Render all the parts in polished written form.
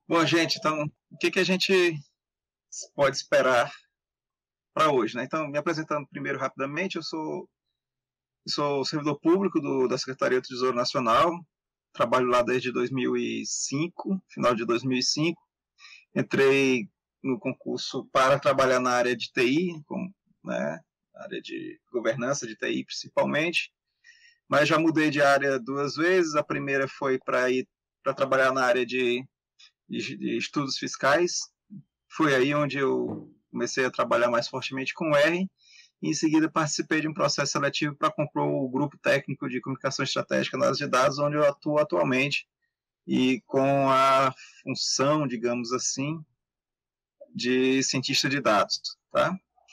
Bom, gente, então, o que que a gente pode esperar para hoje, né? Então, me apresentando primeiro rapidamente, eu sou servidor público da Secretaria do Tesouro Nacional, trabalho lá desde 2005, final de 2005. Entrei no concurso para trabalhar na área de TI, né, área de governança de TI principalmente, mas já mudei de área duas vezes. A primeira foi para ir para trabalhar na área de estudos fiscais. Foi aí onde eu comecei a trabalhar mais fortemente com R. E em seguida participei de um processo seletivo para compor o grupo técnico de comunicação estratégica na área de dados, onde eu atuo atualmente, e com a função, digamos assim, de cientista de dados. Tá?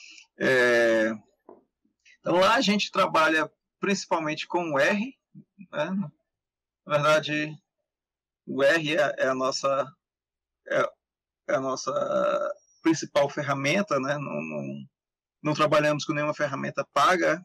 Então lá a gente trabalha principalmente com o R. Né? Na verdade, o R é é, é a nossa principal ferramenta, né? Não trabalhamos com nenhuma ferramenta paga.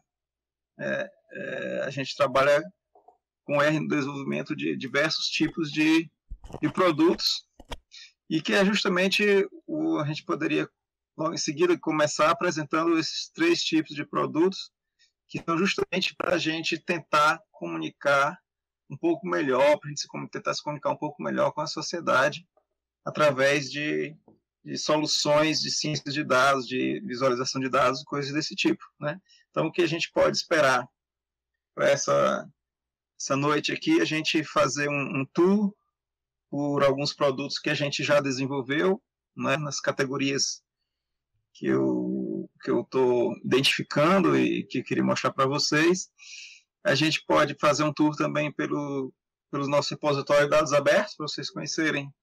A gente trabalha com R no desenvolvimento de diversos tipos de produtos, e que é justamente a gente poderia logo em seguida começar apresentando esses três tipos de produtos, que são justamente para a gente tentar comunicar um pouco melhor, para a gente tentar se comunicar um pouco melhor com a sociedade através de soluções de ciência de dados, de visualização de dados, coisas desse tipo. Né? Então, o que a gente pode esperar para essa noite aqui? A gente fazer um tour por alguns produtos que a gente já desenvolveu, né, nas categorias que eu estou identificando e que eu queria mostrar para vocês. A gente pode fazer um tour também pelos nossos repositórios de dados abertos, para vocês conhecerem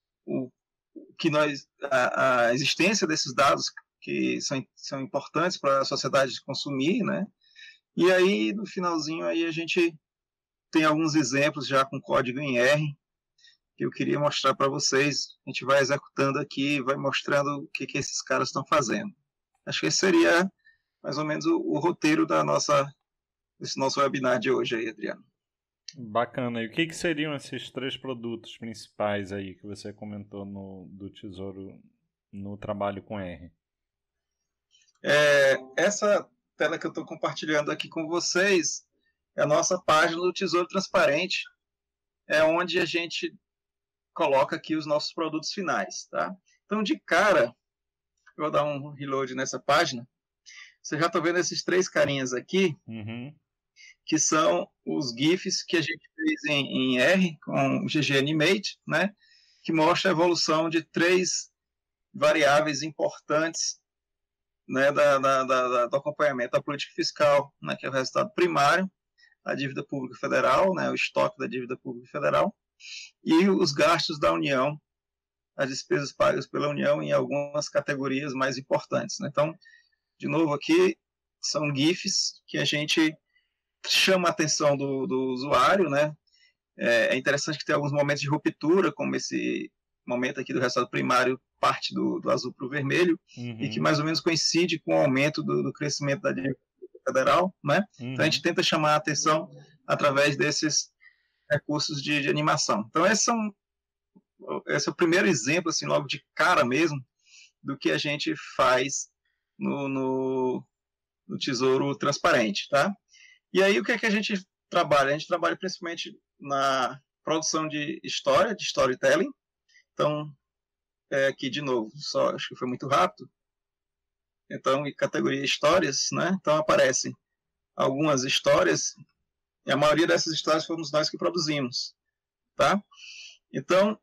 a existência desses dados que são importantes para a sociedade consumir, né? E aí, no finalzinho, aí a gente tem alguns exemplos já com código em R, que eu queria mostrar para vocês. A gente vai executando aqui, vai mostrando o que esses caras estão fazendo. Acho que esse seria mais ou menos o roteiro desse nosso webinar de hoje aí, Adriano. Bacana. E o que seriam esses três produtos principais aí que você comentou do Tesouro no trabalho com R? Essa tela que eu estou compartilhando aqui com vocês é a nossa página do Tesouro Transparente, é onde a gente coloca aqui os nossos produtos finais. Tá? Então, de cara, eu vou dar um reload nessa página. Você já está vendo esses três carinhas aqui, que são os GIFs que a gente fez em R, com o GG Animate, né? Que mostra a evolução de três variáveis importantes, né, do acompanhamento da política fiscal, né, que é o resultado primário, a dívida pública federal, né, o estoque da dívida pública federal, e os gastos da União, as despesas pagas pela União em algumas categorias mais importantes. Né? Então, de novo aqui, são GIFs que a gente chama a atenção do usuário. Né? É interessante que tem alguns momentos de ruptura, como esse momento aqui do resultado primário parte do azul para o vermelho, e que mais ou menos coincide com o aumento do crescimento da dívida federal. Né? Então, a gente tenta chamar a atenção através desses recursos de animação. Então, esse é o primeiro exemplo, assim, logo de cara mesmo, do que a gente faz no Tesouro Transparente. Tá? E aí, o que é que a gente trabalha? A gente trabalha principalmente na produção de história, de storytelling. Então, aqui de novo, só acho que foi muito rápido. Então, em categoria histórias, né? Então aparecem algumas histórias, e a maioria dessas histórias fomos nós que produzimos. Tá? Então,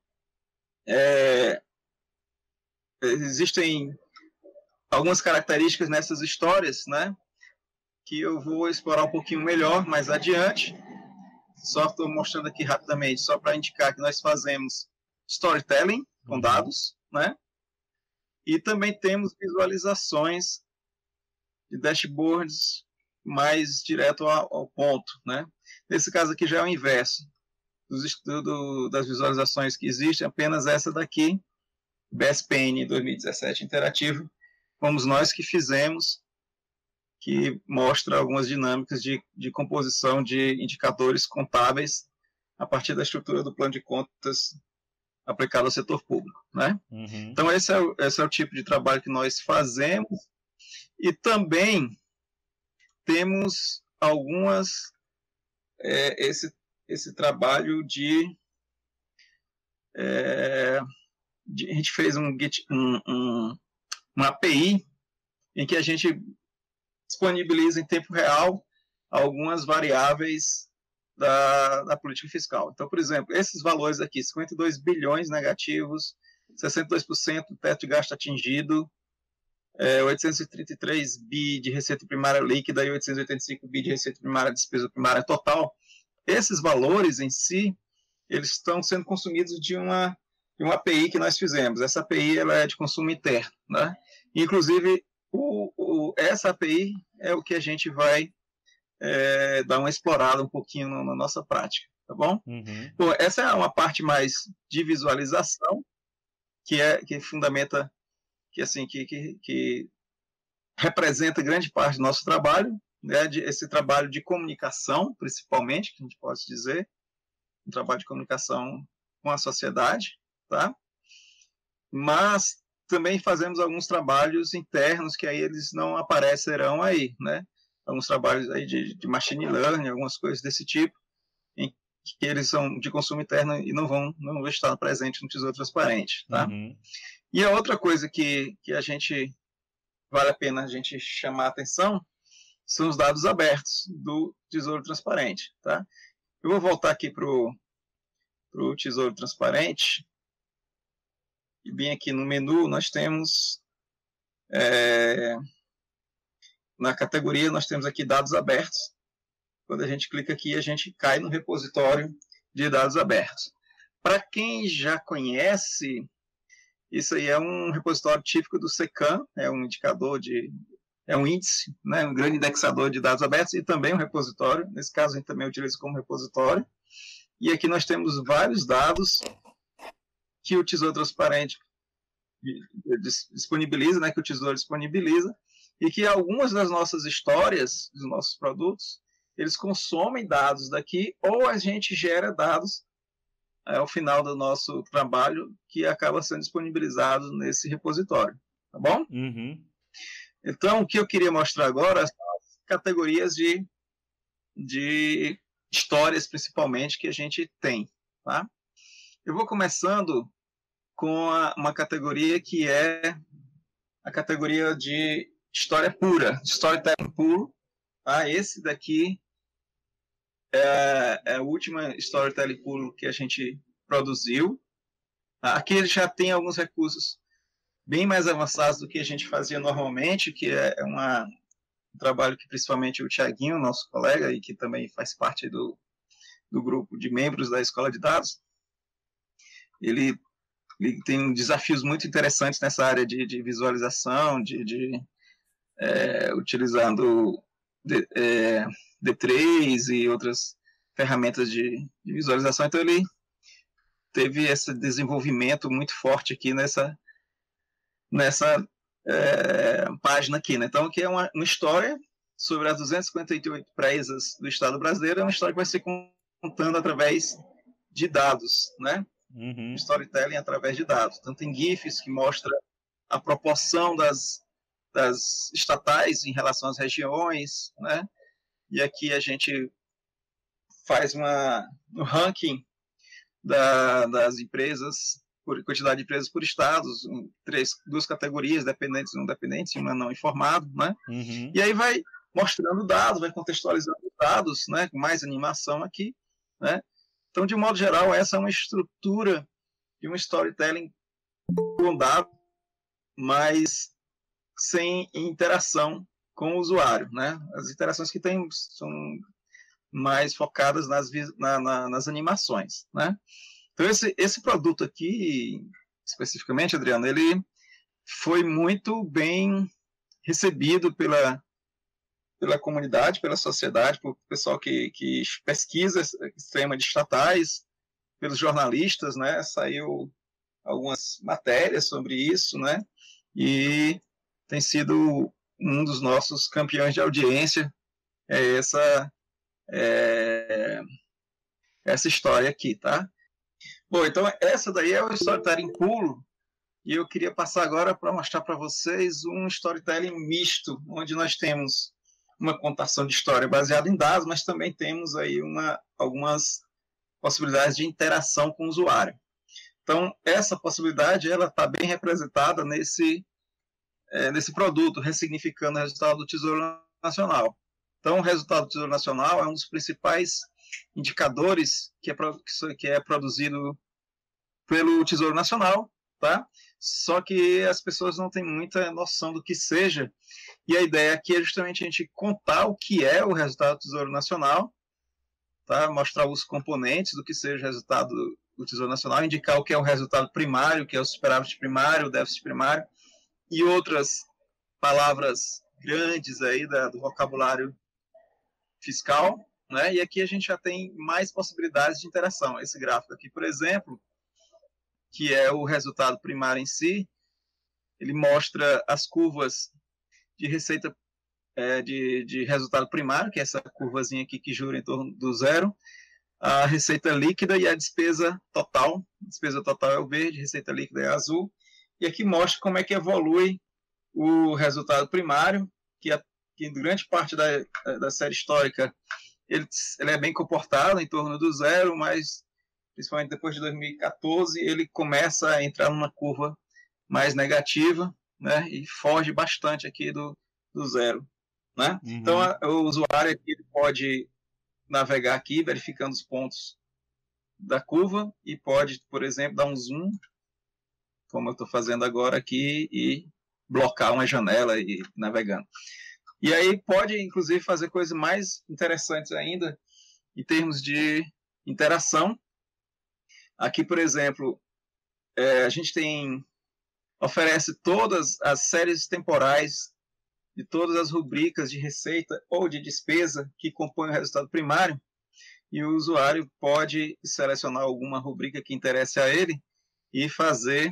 existem algumas características nessas histórias, né, que eu vou explorar um pouquinho melhor mais adiante. Só estou mostrando aqui rapidamente, só para indicar que nós fazemos storytelling com dados, né, e também temos visualizações de dashboards mais direto ao ponto. Né. Nesse caso aqui já é o inverso. Das visualizações que existem, apenas essa daqui, BSPN 2017 interativo, fomos nós que fizemos, que mostra algumas dinâmicas de composição de indicadores contábeis a partir da estrutura do plano de contas aplicado ao setor público, né? Uhum. Então, esse é o tipo de trabalho que nós fazemos. E também temos esse trabalho a gente fez uma API em que a gente disponibiliza em tempo real algumas variáveis da política fiscal. Então, por exemplo, esses valores aqui, 52 bilhões negativos, 62% do teto de gasto atingido, 833 bi de receita primária líquida e 885 bi de receita primária de despesa primária total. Esses valores em si, eles estão sendo consumidos de uma API que nós fizemos. Essa API ela é de consumo interno, né? Inclusive, essa API é o que a gente vai dar uma explorada um pouquinho na nossa prática, tá bom? Uhum. Bom, essa é uma parte mais de visualização que fundamenta, que representa grande parte do nosso trabalho, né? Esse trabalho de comunicação, principalmente, que a gente pode dizer, um trabalho de comunicação com a sociedade, tá? Mas também fazemos alguns trabalhos internos que aí eles não aparecerão aí, né? Alguns trabalhos aí de machine learning, algumas coisas desse tipo, em que eles são de consumo interno e não vão estar presentes no Tesouro Transparente, tá? Uhum. E a outra coisa que a gente vale a pena a gente chamar a atenção são os dados abertos do Tesouro Transparente, tá? Eu vou voltar aqui para o Tesouro Transparente. E bem aqui no menu nós temos, na categoria nós temos aqui dados abertos. Quando a gente clica aqui, a gente cai no repositório de dados abertos. Para quem já conhece, isso aí é um repositório típico do SECAM, é um indicador é um índice, né, um grande indexador de dados abertos e também um repositório. Nesse caso, a gente também utiliza como repositório. E aqui nós temos vários dados que o Tesouro Transparente disponibiliza, né, que o Tesouro disponibiliza, e que algumas das nossas histórias, dos nossos produtos, eles consomem dados daqui, ou a gente gera dados ao final do nosso trabalho, que acaba sendo disponibilizado nesse repositório, tá bom? Uhum. Então, o que eu queria mostrar agora são as categorias de histórias, principalmente, que a gente tem, tá? Eu vou começando com uma categoria que é a categoria de história pura, storytelling puro. Tá? Esse daqui é a última storytelling puro que a gente produziu. Aqui ele já tem alguns recursos bem mais avançados do que a gente fazia normalmente, que é um trabalho que principalmente o Thiaguinho, nosso colega, e que também faz parte do grupo de membros da Escola de Dados, ele tem desafios muito interessantes nessa área de visualização, utilizando D3 e outras ferramentas de visualização. Então, ele teve esse desenvolvimento muito forte aqui nessa página aqui, né? Então, aqui é uma história sobre as 258 presas do Estado brasileiro. É uma história que vai ser contando através de dados, né? Uhum. Storytelling através de dados. Então, tem GIFs que mostra a proporção das estatais em relação às regiões, né? E aqui a gente faz um ranking das empresas, por quantidade de empresas por estados, duas categorias, dependentes e não dependentes, e uma não informado, né? Uhum. E aí vai mostrando dados, vai contextualizando dados, né? Com mais animação aqui, né? Então, de modo geral, essa é uma estrutura de um storytelling com dados, mas sem interação com o usuário, né? As interações que tem são mais focadas nas animações, né? Então, esse produto aqui, especificamente, Adriano, ele foi muito bem recebido pela comunidade, pela sociedade, pelo pessoal que pesquisa esse tema de estatais, pelos jornalistas, né? Saiu algumas matérias sobre isso, né? E tem sido um dos nossos campeões de audiência, essa história aqui, tá? Bom, então essa daí é o storytelling puro, e eu queria passar agora para mostrar para vocês um storytelling misto, onde nós temos uma contação de história baseada em dados, mas também temos aí algumas possibilidades de interação com o usuário. Então, essa possibilidade ela está bem representada nesse produto, ressignificando o resultado do Tesouro Nacional. Então, o resultado do Tesouro Nacional é um dos principais indicadores que é produzido pelo Tesouro Nacional, tá? Só que as pessoas não têm muita noção do que seja, e a ideia aqui é justamente a gente contar o que é o resultado do Tesouro Nacional, tá? Mostrar os componentes do que seja o resultado do Tesouro Nacional, indicar o que é o resultado primário, que é o superávit primário, o déficit primário, e outras palavras grandes aí do vocabulário fiscal, né? E aqui a gente já tem mais possibilidades de interação. Esse gráfico aqui, por exemplo, que é o resultado primário em si, ele mostra as curvas de receita de resultado primário, que é essa curvazinha aqui que gira em torno do zero, a receita líquida e a despesa total. A despesa total é o verde, receita líquida é azul. E aqui mostra como é que evolui o resultado primário, que durante parte da série histórica ele é bem comportado, em torno do zero, mas principalmente depois de 2014 ele começa a entrar numa curva mais negativa, né, e foge bastante aqui do zero. Né? Uhum. Então, o usuário aqui pode navegar aqui, verificando os pontos da curva, e pode, por exemplo, dar um zoom, como eu estou fazendo agora aqui, e blocar uma janela e navegando. E aí pode, inclusive, fazer coisas mais interessantes ainda, em termos de interação. Aqui, por exemplo, a gente oferece todas as séries temporais de todas as rubricas de receita ou de despesa que compõem o resultado primário, e o usuário pode selecionar alguma rubrica que interesse a ele e fazer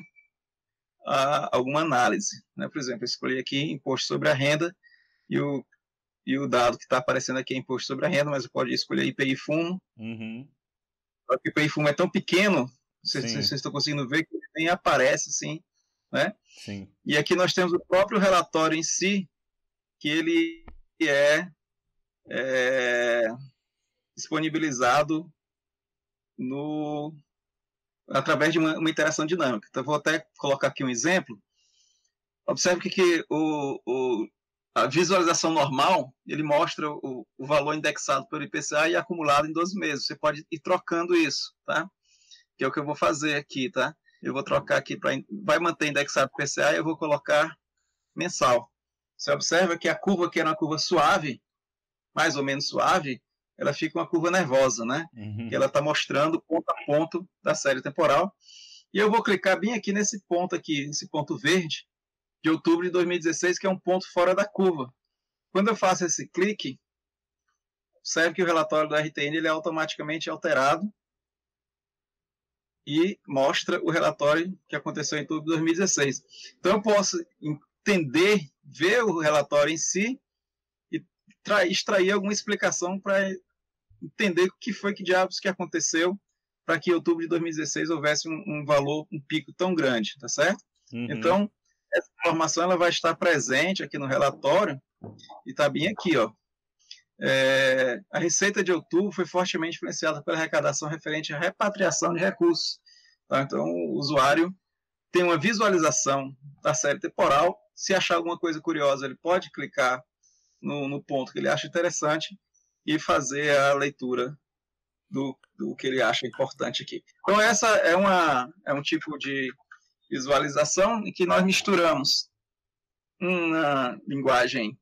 alguma análise. Né? Por exemplo, eu escolhi aqui imposto sobre a renda, e o dado que está aparecendo aqui é imposto sobre a renda, mas eu posso escolher IPI fumo. Uhum. O IPI fumo é tão pequeno, vocês estão conseguindo ver, que nem aparece assim, né? Sim. E aqui nós temos o próprio relatório em si, que ele é disponibilizado através de uma interação dinâmica. Então, vou até colocar aqui um exemplo. Observe que a visualização normal, ele mostra o valor indexado pelo IPCA e acumulado em 12 meses. Você pode ir trocando isso, tá? Que é o que eu vou fazer aqui, tá? Eu vou trocar aqui vai manter indexado pelo IPCA e eu vou colocar mensal. Você observa que a curva, que era uma curva suave, mais ou menos suave, ela fica uma curva nervosa, né? Uhum. Que ela está mostrando ponto a ponto da série temporal. E eu vou clicar bem aqui nesse ponto aqui, nesse ponto verde, de outubro de 2016, que é um ponto fora da curva. Quando eu faço esse clique, observe que o relatório do RTN ele é automaticamente alterado e mostra o relatório que aconteceu em outubro de 2016. Então eu posso entender, ver o relatório em si e extrair alguma explicação para entender o que foi que diabos que aconteceu para que em outubro de 2016 houvesse um valor, um pico tão grande, tá certo? Uhum. Então, essa informação ela vai estar presente aqui no relatório e está bem aqui, ó. A receita de outubro foi fortemente influenciada pela arrecadação referente à repatriação de recursos. Tá? Então, o usuário tem uma visualização da série temporal. Se achar alguma coisa curiosa, ele pode clicar no ponto que ele acha interessante e fazer a leitura do que ele acha importante aqui. Então, essa é um tipo de visualização em que nós misturamos uma linguagem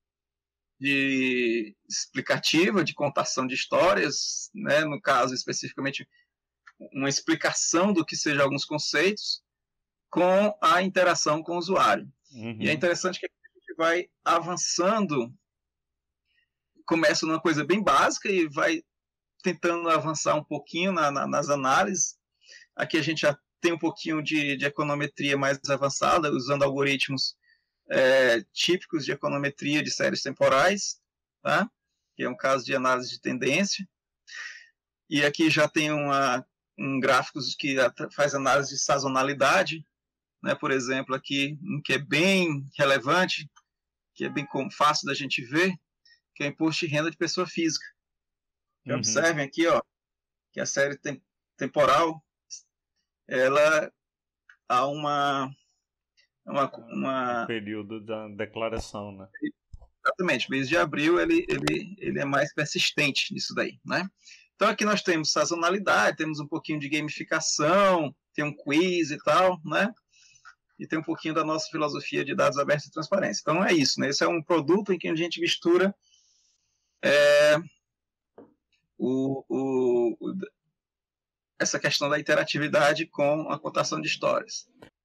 explicativa, de contação de histórias, né? No caso, especificamente, uma explicação do que sejam alguns conceitos, com a interação com o usuário. Uhum. E é interessante que a gente vai avançando, começa numa coisa bem básica e vai tentando avançar um pouquinho nas análises. Aqui a gente já tem um pouquinho de econometria mais avançada, usando algoritmos típicos de econometria de séries temporais, tá? Que é um caso de análise de tendência. E aqui já tem uma gráficos que faz análise de sazonalidade, né? Por exemplo, aqui um que é bem relevante, que é bem fácil da gente ver, que é o imposto de renda de pessoa física. Observem aqui, ó, que a série temporal, ela há um período da declaração, né? Exatamente, mês de abril ele é mais persistente nisso daí, né? Então aqui nós temos sazonalidade, temos um pouquinho de gamificação, tem um quiz e tal, né? E tem um pouquinho da nossa filosofia de dados abertos e transparência. Então é isso, né? Esse é um produto em que a gente mistura essa questão da interatividade com a contação de histórias.